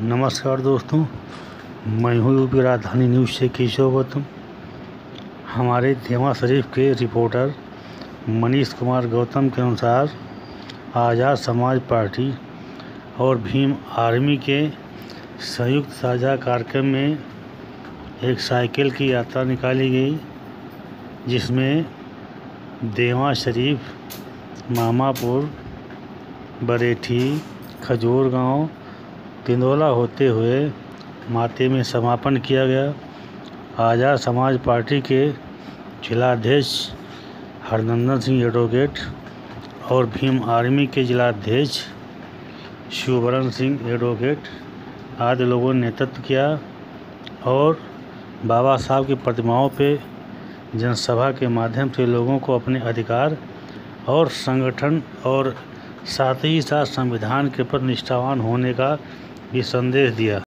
नमस्कार दोस्तों, मैं हूँ यूपी राजधानी न्यूज़ से केशव गौतम। हमारे देवा शरीफ के रिपोर्टर मनीष कुमार गौतम के अनुसार आज़ाद समाज पार्टी और भीम आर्मी के संयुक्त साझा कार्यक्रम में एक साइकिल की यात्रा निकाली गई, जिसमें देवा शरीफ, मामापुर, बरेठी, खजूर गांव, तिंदोला होते हुए माते में समापन किया गया। आज़ाद समाज पार्टी के जिलाध्यक्ष हरनंदन सिंह एडवोकेट और भीम आर्मी के जिलाध्यक्ष शिवबरन सिंह एडवोकेट आदि लोगों ने नेतृत्व किया और बाबा साहब की प्रतिमाओं पे जनसभा के माध्यम से लोगों को अपने अधिकार और संगठन और साथ ही साथ संविधान के प्रति निष्ठावान होने का भी संदेश दिया।